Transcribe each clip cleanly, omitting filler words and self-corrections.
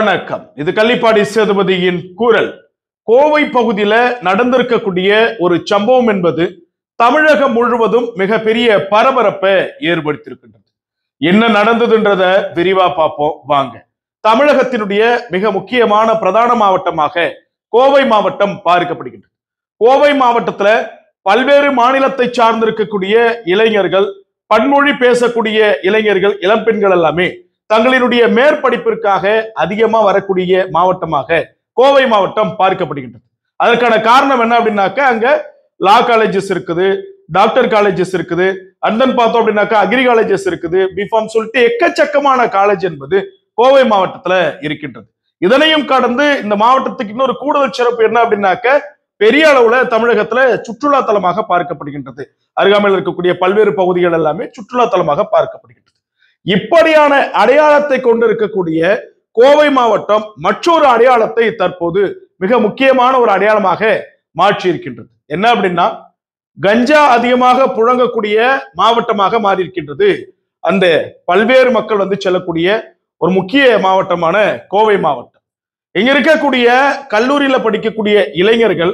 வணக்கம். இது கள்ளிப்பாடி சேதுபதியின் குரல். கோவை பகுதியில நடந்திருக்கக்கூடிய ஒரு சம்பவம் என்பது தமிழகம் முழுவதும் மிகப்பெரிய பரபரப்பை ஏற்படுத்தியிருக்கின்றது. என்ன நடந்ததுன்றத விரிவா பார்ப்போம் வாங்க. தமிழகத்தினுடைய மிக முக்கியமான பிரதான மாவட்டமாக கோவை மாவட்டம் பார்க்கப்படுகின்றது. கோவை மாவட்டத்துல பல்வேறு மாநிலத்தை சார்ந்திருக்கக்கூடிய இளைஞர்கள், பன்மொழி பேசக்கூடிய இளைஞர்கள், இளம்பெண்கள் எல்லாமே தங்களினுடைய மேற்படிப்பிற்காக அதிகமா வரக்கூடிய மாவட்டமாக கோவை மாவட்டம் பார்க்கப்படுகின்றது. அதற்கான காரணம் என்ன அப்படின்னாக்க, அங்க லா காலேஜஸ் இருக்குது, டாக்டர் காலேஜஸ் இருக்குது, அண்ட் தென் பார்த்தோம் அப்படின்னாக்கா அக்ரி காலேஜஸ் இருக்குது, பிஃபார்ம் சொல்லிட்டு எக்கச்சக்கமான காலேஜ் என்பது கோவை மாவட்டத்துல இருக்கின்றது. இதனையும் கடந்து இந்த மாவட்டத்துக்கு இன்னொரு கூடுதல் சிறப்பு என்ன அப்படின்னாக்க, பெரிய அளவுல தமிழகத்துல சுற்றுலா தலமாக பார்க்கப்படுகின்றது. அருகாமையில் இருக்கக்கூடிய பல்வேறு பகுதிகள் எல்லாமே சுற்றுலா தலமாக பார்க்கப்படுகின்றது. இப்படியான அடையாளத்தை கொண்டு இருக்கக்கூடிய கோவை மாவட்டம் மற்றொரு அடையாளத்தை தற்போது மிக முக்கியமான ஒரு அடையாளமாக மாற்றி இருக்கின்றது. என்ன அப்படின்னா, கஞ்சா அதிகமாக புழங்கக்கூடிய மாவட்டமாக மாறி இருக்கின்றது. அந்த பல்வேறு மக்கள் செல்லக்கூடிய ஒரு முக்கிய மாவட்டமான கோவை மாவட்டம். இங்க இருக்கக்கூடிய கல்லூரியில படிக்கக்கூடிய இளைஞர்கள்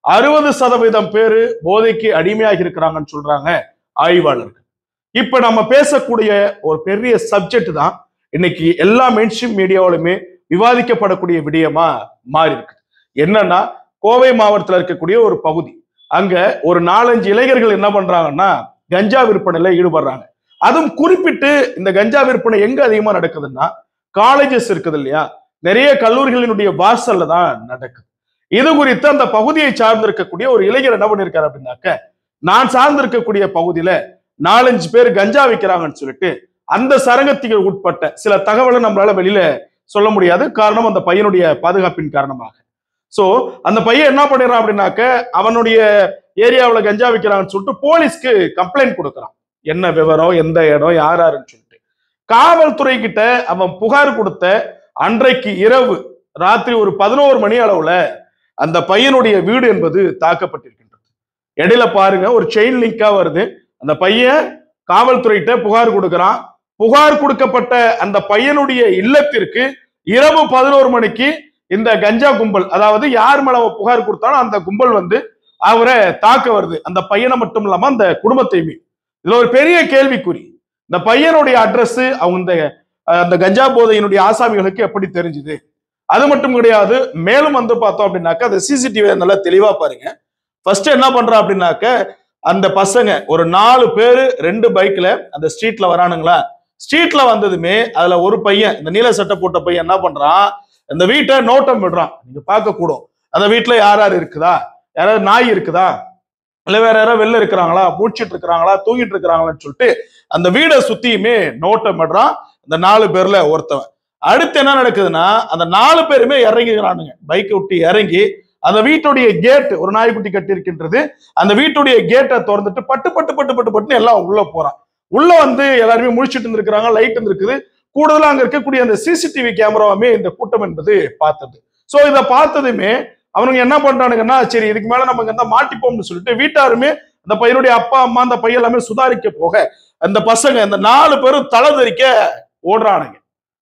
60% பேரு போதைக்கு அடிமையாகி இருக்கிறாங்கன்னு சொல்றாங்க ஆய்வாளர்கள். இப்ப நம்ம பேசக்கூடிய ஒரு பெரிய சப்ஜெக்ட் தான் இன்னைக்கு எல்லா மெயின்ஸ்ட்ரீம் மீடியாவிலுமே விவாதிக்கப்படக்கூடிய விடயமா மாறி இருக்கு. என்னன்னா, கோவை மாவட்டத்தில் இருக்கக்கூடிய ஒரு பகுதி, அங்க ஒரு 4-5 இளைஞர்கள் என்ன பண்றாங்கன்னா கஞ்சா விற்பனையில ஈடுபடுறாங்க. அதுவும் குறிப்பிட்டு இந்த கஞ்சா விற்பனை எங்க அதிகமா நடக்குதுன்னா, காலேஜஸ் இருக்குது இல்லையா, நிறைய கல்லூரிகளினுடைய வாசல்ல தான் நடக்குது. இது குறித்து அந்த பகுதியை சார்ந்திருக்கக்கூடிய ஒரு இளைஞர் என்ன பண்ணிருக்காரு அப்படின்னாக்க, நான் சார்ந்திருக்கக்கூடிய பகுதியில 4-5 பேர் கஞ்சா விற்கிறாங்கன்னு சொல்லிட்டு அந்த சரகத்துக்கு உட்பட்ட சில தகவலை நம்மளால வெளியில சொல்ல முடியாது. காரணம், அந்த பையனுடைய பாதுகாப்பின் காரணமாக. சோ அந்த பையன் என்ன பண்ணிடுறான் அப்படின்னாக்க, அவனுடைய ஏரியாவில் கஞ்சா விற்கிறாங்கன்னு சொல்லிட்டு போலீஸ்க்கு கம்ப்ளைண்ட் கொடுக்குறான். என்ன விவரம், எந்த இடம், யாருன்னு சொல்லிட்டு காவல்துறை கிட்ட அவன் புகார் கொடுத்த அன்றைக்கு இரவு ராத்திரி ஒரு 11 மணி அளவுல அந்த பையனுடைய வீடு என்பது தாக்கப்பட்டிருக்கின்றது. இடையில பாருங்க, ஒரு செயின் லிங்கா வருது. அந்த பையன் காவல்துறையிட்ட புகார் கொடுக்கிறான். புகார் கொடுக்கப்பட்ட அந்த பையனுடைய இல்லத்திற்கு இரவு 11 மணிக்கு இந்த கஞ்சா கும்பல், அதாவது யார் மேல புகார் கொடுத்தாலும் அந்த கும்பல் அவரை தாக்க வருது. அந்த பையனை மட்டும் இல்லாம அந்த குடும்பத்தையுமே. இதுல ஒரு பெரிய கேள்விக்குறி, இந்த பையனுடைய அட்ரஸ் அவங்க அந்த கஞ்சா போதையினுடைய ஆசாமிகளுக்கு எப்படி தெரிஞ்சுது? அது மட்டும் கிடையாது, மேலும் பார்த்தோம் அப்படின்னாக்க, அந்த சிசிடிவி நல்லா தெளிவா பாருங்க. ஃபர்ஸ்ட் என்ன பண்றா அப்படின்னாக்க, அந்த பசங்க ஒரு 4 பேரு 2 பைக்ல அந்த ஸ்ட்ரீட்ல வரானுங்களா. ஸ்ட்ரீட்ல வந்ததுமே அதுல ஒரு பையன், இந்த நீல சட்டை போட்ட பையன் என்ன பண்றான், இந்த வீட்டை நோட்டம் விடுறான். நீங்க பார்க்க கூடும், அந்த வீட்டுல யார் யார் இருக்குதா, யாராவது நாய் இருக்குதா, இல்ல வேற யாராவது வெளில இருக்கிறாங்களா, மூச்சிட்டு இருக்கிறாங்களா, தூங்கிட்டு இருக்கிறாங்களான்னு சொல்லிட்டு அந்த வீடை சுத்தியுமே நோட்டம் விடுறான். இந்த 4 பேர்ல ஒருத்தவன். அடுத்து என்ன நடக்குதுன்னா, அந்த 4 பேருமே இறங்கிக்கிறானுங்க. பைக்கை விட்டு இறங்கி அந்த வீட்டுடைய கேட், ஒரு நாய்க்குட்டி கட்டி இருக்கின்றது, அந்த வீட்டுடைய கேட்டை திறந்துட்டு பட்டு பட்டு பட்டு பட்டு பட்டுன்னு எல்லாம் உள்ள போறான். உள்ள எல்லாருமே முழிச்சிட்டு இருந்திருக்கிறாங்க, லைட் இருந்திருக்குது. கூடுதலா அங்க இருக்கக்கூடிய அந்த சிசிடிவி கேமராவுமே இந்த கூட்டம் என்பது பார்த்தது. சோ இதை பார்த்ததுமே அவனுங்க என்ன பண்றானுங்கன்னா, சரி இதுக்கு மேல நம்ம இங்க மாட்டிப்போம்னு சொல்லிட்டு வீட்டாருமே அந்த பையனுடைய அப்பா அம்மா அந்த பையன் எல்லாமே சுதாரிக்க போக, அந்த பசங்க இந்த 4 பேரும் தலை தெறிக்க ஓடுறானுங்க.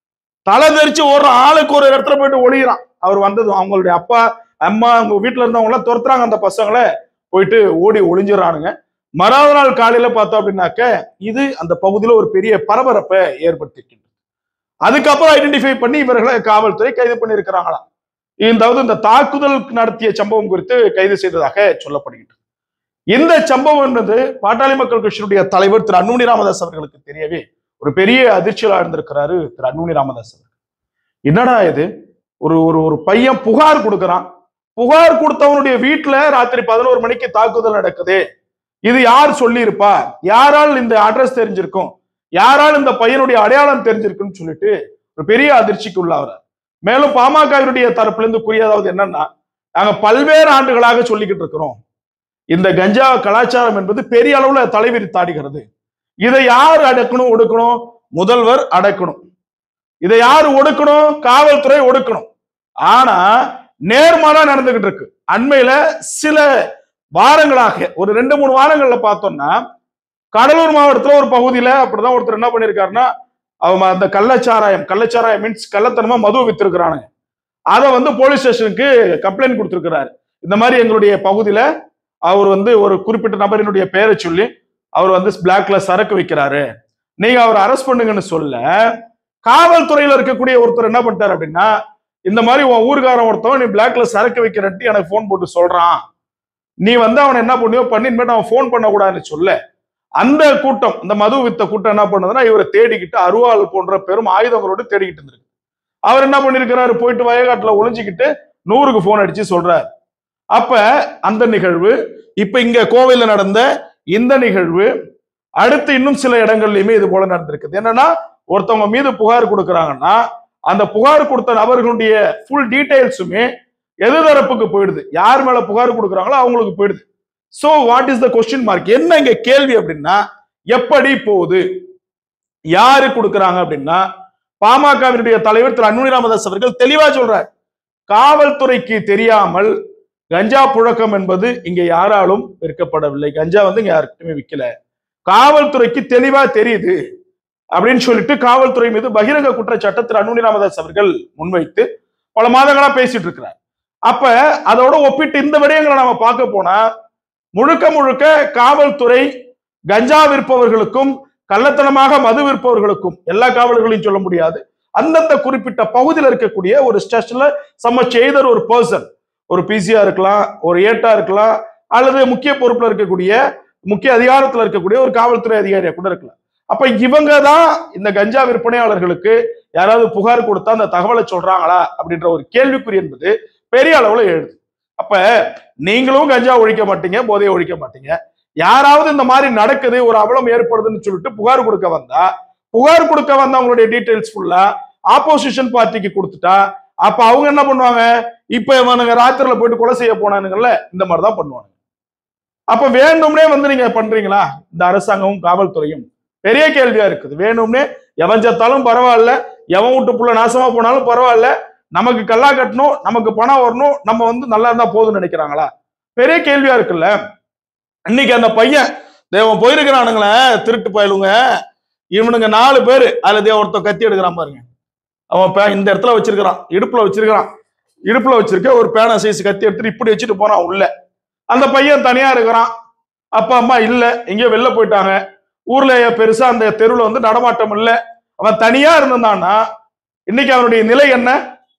தலை தெரிச்சு ஓடுற ஆளுக்கு ஒரு இடத்துல போயிட்டு ஒளிகிறான். அவர் வந்ததும் அவங்களுடைய அப்பா அம்மா அவங்க வீட்டுல இருந்தவங்க எல்லாம் துரத்துறாங்க. அந்த பசங்களை போயிட்டு ஓடி ஒளிஞ்சிடறானுங்க. மறாவது நாள் காலையில பார்த்தோம் அப்படின்னாக்க, இது அந்த பகுதியில ஒரு பெரிய பரபரப்பை ஏற்படுத்திருக்கின்றது. அதுக்கப்புறம் ஐடென்டிஃபை பண்ணி இவர்களை காவல்துறை கைது பண்ணி இருக்கிறாங்களாம். இந்த தாக்குதல் நடத்திய சம்பவம் குறித்து கைது செய்ததாக சொல்லப்படுகின்றது. இந்த சம்பவம் என்பது பாட்டாளி மக்கள் கட்சியினுடைய தலைவர் திரு அன்புமணி ராமதாஸ் அவர்களுக்கு தெரியவே ஒரு பெரிய அதிர்ச்சியில இருந்திருக்கிறாரு திரு அன்புமணி ராமதாஸ் அவர்கள். என்னடா இது, ஒரு ஒரு பையன் புகார் கொடுக்கிறான், புகார் கொடுத்தவனுடைய வீட்டுல ராத்திரி 11 மணிக்கு தாக்குதல் நடக்குது, இது யார் சொல்லி இருப்பா, யாரால் இந்த அட்ரஸ் தெரிஞ்சிருக்கும், யாரால் இந்த பையனுடைய அடையாளம் தெரிஞ்சிருக்குன்னு சொல்லிட்டு ஒரு பெரிய அதிர்ச்சிக்கு உள்ளாகிறார். மேலும் பாமகவினுடைய தரப்புல இருந்து கூறியதாவது என்னன்னா, நாங்க பல்வேறு ஆண்டுகளாக சொல்லிக்கிட்டு இருக்கிறோம், இந்த கஞ்சா கலாச்சாரம் என்பது பெரிய அளவுல தலைவிரித்தாடுகிறது. இதை யார் அடக்கணும், ஒடுக்கணும்? முதல்வர் அடக்கணும். இதை யார் ஒடுக்கணும்? காவல்துறை ஒடுக்கணும். ஆனா நேர்மாறா நடந்துகிட்டு இருக்கு. அண்மையில சில வாரங்களாக ஒரு 2-3 வாரங்கள்ல பார்த்தோம்னா, கடலூர் மாவட்டத்துல ஒரு பகுதியில அப்படிதான் ஒருத்தர் என்ன பண்ணிருக்காருன்னா, அவன் அந்த கள்ளச்சாராயம் மீன்ஸ் கள்ளத்தனமா மது வித்திருக்கிறானுங்க. அதை வந்து போலீஸ் ஸ்டேஷனுக்கு கம்ப்ளைண்ட் கொடுத்திருக்கிறாரு. இந்த மாதிரி எங்களுடைய பகுதியில அவர் வந்து ஒரு குறிப்பிட்ட நபரினுடைய பெயரை சொல்லி அவர் வந்து பிளாக்ல சரக்கு வைக்கிறாரு, நீங்க அவரை அரெஸ்ட் பண்ணுங்கன்னு சொல்ல, காவல்துறையில இருக்கக்கூடிய ஒருத்தர் என்ன பண்ணிட்டாரு அப்படின்னா, இந்த மாதிரி உன் ஊருக்காரன் ஒருத்தவன் நீ பிளாக்ல சரக்கு வைக்கிறன்ட்டு எனக்கு போன் போட்டு சொல்றான், நீ வந்து அவனை என்ன பண்ணியோ பண்ணி அவன் போன் பண்ணக்கூடாதுன்னு சொல்ல, அந்த கூட்டம், இந்த மது வித்த கூட்டம் என்ன பண்ணதுன்னா இவரை தேடிக்கிட்டு அருவாள் போன்ற பெரும் ஆயுதங்களோடு தேடிக்கிட்டு இருந்திருக்கு. அவர் என்ன பண்ணிருக்கிறாரு, போயிட்டு வயக்காட்டுல ஒளிஞ்சுக்கிட்டு 100க்கு போன் அடிச்சு சொல்றாரு. அப்ப அந்த நிகழ்வு, இப்ப இங்க கோவையில நடந்த இந்த நிகழ்வு, அடுத்து இன்னும் சில இடங்கள்லயுமே இது போல நடந்திருக்குது. என்னன்னா, ஒருத்தவங்க மீது புகார் கொடுக்கறாங்கன்னா அந்த புகார் கொடுத்த நபர்களுடைய ஃபுல் டீடைல்ஸுமே எதிர்தரப்புக்கு போயிடுது. யார் மேல புகார் கொடுக்குறாங்களோ அவங்களுக்கு போயிடுது. So what is the question mark? என்ன இங்க கேள்வி அப்படின்னா, எப்படி போகுது, யாரு கொடுக்குறாங்க அப்படின்னா, பாமகவினுடைய தலைவர் திரு அன்புமணி ராமதாஸ் அவர்கள் தெளிவா சொல்றார், காவல்துறைக்கு தெரியாமல் கஞ்சா புழக்கம் என்பது இங்க யாராலும் விற்கப்படவில்லை, கஞ்சா வந்து இங்க யாருக்குமே விற்கல, காவல்துறைக்கு தெளிவா தெரியுது அப்படின்னு சொல்லிட்டு காவல்துறை மீது பகிரங்க குற்றச்சாட்டை திரு அன்புமணி ராமதாஸ் அவர்கள் முன்வைத்து பல மாதங்களா பேசிட்டு இருக்கிறார். அப்ப அதோட ஒப்பிட்டு இந்த விடயங்களை நாம பார்க்க போனா, முழுக்க முழுக்க காவல்துறை கஞ்சா விற்பவர்களுக்கும் கள்ளத்தனமாக மது விற்பவர்களுக்கும், எல்லா காவலர்களையும் சொல்ல முடியாது, அந்தந்த குறிப்பிட்ட பகுதியில் இருக்கக்கூடிய ஒரு ஸ்டேஷன்ல செய்தர் ஒரு பர்சன், ஒரு பிசியா இருக்கலாம், ஒரு ஏட்டா இருக்கலாம், அல்லது முக்கிய பொறுப்புல இருக்கக்கூடிய முக்கிய அதிகாரத்துல இருக்கக்கூடிய ஒரு காவல்துறை அதிகாரியா கூட இருக்கலாம். அப்ப இவங்க தான் இந்த கஞ்சா விற்பனையாளர்களுக்கு யாராவது புகார் கொடுத்தா அந்த தகவலை சொல்றாங்களா அப்படின்ற ஒரு கேள்விக்குறி என்பது பெரிய அளவுல எழுது. அப்ப நீங்களும் கஞ்சா ஒழிக்க மாட்டீங்க, போதையை ஒழிக்க மாட்டீங்க, யாராவது இந்த மாதிரி நடக்குது, ஒரு அவலம் ஏற்படுதுன்னு சொல்லிட்டு புகார் கொடுக்க வந்தா, புகார் கொடுக்க வந்தவங்களுடைய டீடைல்ஸ் ஃபுல்லா ஆப்போசிஷன் பார்ட்டிக்கு கொடுத்துட்டா, அப்ப அவங்க என்ன பண்ணுவாங்க, இப்ப இவனுங்க ராத்திரில போயிட்டு கொலை செய்ய போனானுங்கல்ல, இந்த மாதிரிதான் பண்ணுவாங்க. அப்ப வேணும்னே வந்து நீங்க பண்றீங்களா இந்த அரசாங்கமும் காவல்துறையும்? பெரிய கேள்வியா இருக்குது. வேணும்னே எவன் செத்தாலும் பரவாயில்ல, எவன் வீட்டு புள்ள நாசமா போனாலும் பரவாயில்ல, நமக்கு கல்லா கட்டணும், நமக்கு பணம் வரணும், நம்ம வந்து நல்லா இருந்தா போதும்னு நினைக்கிறாங்களா? பெரிய கேள்வியா இருக்குல்ல. இன்னைக்கு அந்த பையன் தேவன் போயிருக்கிறானுங்களே, திருட்டு பயலுங்க, இவனுங்க 4 பேரு, அதுல ஒருத்தன் கத்தி எடுக்கிறான் பாருங்க, அவன் இந்த இடத்துல வச்சிருக்கிறான், இடுப்புல வச்சிருக்க ஒரு பேனா சைஸ் கத்தி எடுத்துட்டு இப்படி வச்சுட்டு போறான் உள்ள. அந்த பையன் தனியா இருக்கிறான், அப்பா அம்மா இல்ல, எங்கேயோ வெளில போயிட்டாங்க, ஊர்ல பெருசா அந்த தெருவுல வந்து நடமாட்டம் இல்ல, அவன் தனியா இருந்தான்னா இன்னைக்கு அவனுடைய நிலை என்ன?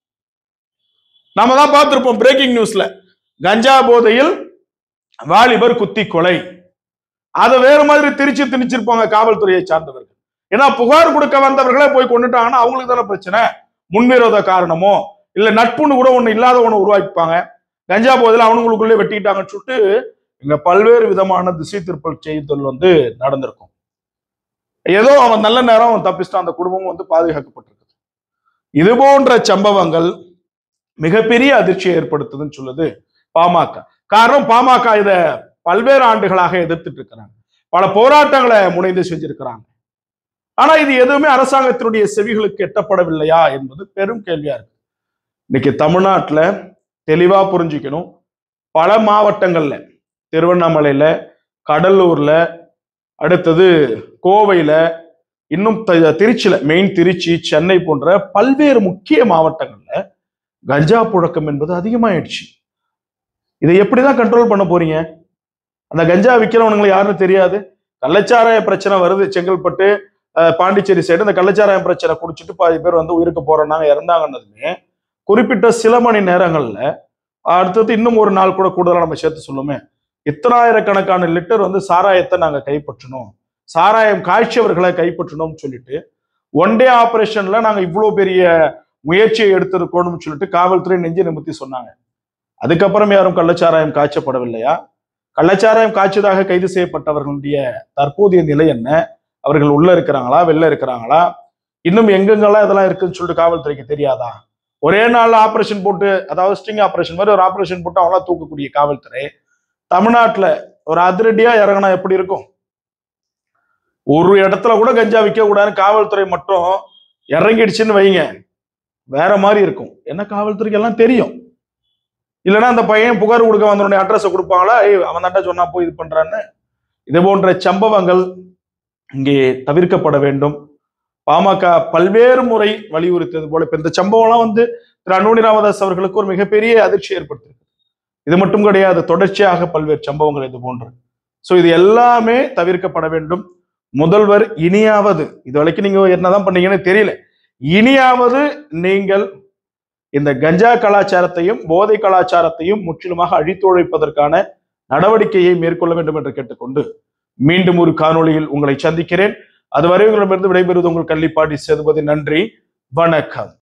நாம தான் பார்த்திருப்போம் பிரேக்கிங் நியூஸ்ல, கஞ்சா போதையில் வாலிபர் குத்தி கொலை, அதை வேற மாதிரி திணிச்சிருப்பாங்க காவல்துறையை சார்ந்தவர்கள். ஏன்னா புகார் கொடுக்க வந்தவர்களே போய் கொண்டுட்டாங்கன்னா அவங்களுக்கு தானே பிரச்சனை. முன்விரோத காரணமோ இல்ல நட்புன்னு கூட ஒண்ணு இல்லாத ஒண்ணு உருவாக்கிப்பாங்க. கஞ்சா போதையில அவனுங்களுக்குள்ளே வெட்டிக்கிட்டாங்கன்னு சொல்லிட்டு இங்க பல்வேறு விதமான திசை திருப்பல் செய்தல் வந்து நடந்திருக்கும். ஏதோ அவன் நல்ல நேரம் அவன் தப்பிச்சிட்டான், அந்த குடும்பமும் வந்து பாதுகாக்கப்பட்டிருக்கு. இது போன்ற சம்பவங்கள் மிகப்பெரிய அதிர்ச்சியை ஏற்படுத்துதுன்னு சொல்லுது பாமக. காரணம், பாமக இத பல்வேறு ஆண்டுகளாக எதிர்த்துட்டு இருக்கிறாங்க, பல போராட்டங்களை முனைந்து செஞ்சிருக்கிறாங்க. ஆனா இது எதுவுமே அரசாங்கத்தினுடைய செவிகளுக்கு எட்டப்படவில்லையா என்பது பெரும் கேள்வியா இருக்கு. இன்னைக்கு தமிழ்நாட்டுல தெளிவா புரிஞ்சுக்கணும், பல மாவட்டங்கள்ல, திருவண்ணாமலையில, கடலூர்ல, அடுத்தது கோவையில, இன்னும் திருச்சியில, மெயின் திருச்சி, சென்னை போன்ற பல்வேறு முக்கிய மாவட்டங்கள்ல கஞ்சா புழக்கம் என்பது அதிகமாயிடுச்சு. இதை எப்படிதான் கண்ட்ரோல் பண்ண போறீங்க? அந்த கஞ்சா விற்கிறவனுங்களை யாருன்னு தெரியாது. கள்ளச்சாராய பிரச்சனை வருது செங்கல்பட்டு, பாண்டிச்சேரி சைடு, இந்த கள்ளச்சாராய பிரச்சனை குடிச்சிட்டு பாதி பேர் வந்து உயிருக்கு போறோம்னாங்க, இறந்தாங்கன்னதுமே குறிப்பிட்ட சில மணி நேரங்கள்ல, அடுத்தது இன்னும் ஒரு நாள் கூட கூடுதலா நம்ம சேர்த்து சொல்லுமே, இத்தனாயிரக்கணக்கான லிட்டர் வந்து சாராயத்தை நாங்க கைப்பற்றணும், சாராயம் காய்ச்சியவர்களை கைப்பற்றணும்னு சொல்லிட்டு ஒன் டே ஆபரேஷன்ல நாங்க இவ்வளவு பெரிய முயற்சியை எடுத்திருக்கோம்னு சொல்லிட்டு காவல்துறை நெஞ்சு நிமித்தி சொன்னாங்க. அதுக்கப்புறம் யாரும் கள்ளச்சாராயம் காய்ச்சப்படவில்லையா? கள்ளச்சாராயம் காய்ச்சதாக கைது செய்யப்பட்டவர்களுடைய தற்போதைய நிலை என்ன? அவர்கள் உள்ள இருக்கிறாங்களா, வெளில இருக்கிறாங்களா, இன்னும் எங்கெங்கெல்லாம் இதெல்லாம் இருக்குன்னு சொல்லிட்டு காவல்துறைக்கு தெரியாதா? ஒரே நாள்ல ஆபரேஷன் போட்டு, அதாவது ஸ்டிங் ஆபரேஷன் மாதிரி ஒரு ஆபரேஷன் போட்டு அவங்களா தூக்கக்கூடிய காவல்துறை தமிழ்நாட்டுல ஒரு அதிரடியா இறங்கினா எப்படி இருக்கும்? ஒரு இடத்துல கூட கஞ்சா விற்க கூடாதுன்னு காவல்துறை மட்டும் இறங்கிடுச்சுன்னு வைங்க, வேற மாதிரி இருக்கும். ஏன்னா காவல்துறைக்கு எல்லாம் தெரியும். இல்லைன்னா அந்த பையன் புகார் கொடுக்க வந்தவனுடைய அட்ரஸை கொடுப்பாங்களா, அவன் தாண்டா சொன்னா போய் இது பண்றான்னு. இது போன்ற சம்பவங்கள் இங்கே தவிர்க்கப்பட வேண்டும். பாமக பல்வேறு முறை வலியுறுத்தியது போல இப்ப இந்த சம்பவம்லாம் திரு அன்புமணி ராமதாஸ் அவர்களுக்கு ஒரு மிகப்பெரிய அதிர்ச்சி ஏற்படுத்திருக்கு. இது மட்டும் கிடையாது, தொடர்ச்சியாக பல்வேறு சம்பவங்கள் இது போன்று. சோ இது எல்லாமே தவிர்க்கப்பட வேண்டும். முதல்வர் இனியாவது, இது வரைக்கும் நீங்க என்னதான் பண்ணீங்கன்னு தெரியல, இனியாவது நீங்கள் இந்த கஞ்சா கலாச்சாரத்தையும் போதை கலாச்சாரத்தையும் முற்றிலுமாக அழித்தொழிப்பதற்கான நடவடிக்கையை மேற்கொள்ள வேண்டும் என்று கேட்டுக்கொண்டு மீண்டும் ஒரு காணொளியில் உங்களை சந்திக்கிறேன். அதுவரை உங்களிடமிருந்து விடைபெறுவது உங்கள் கள்ளிப்பாடி சேதுபதி. நன்றி, வணக்கம்.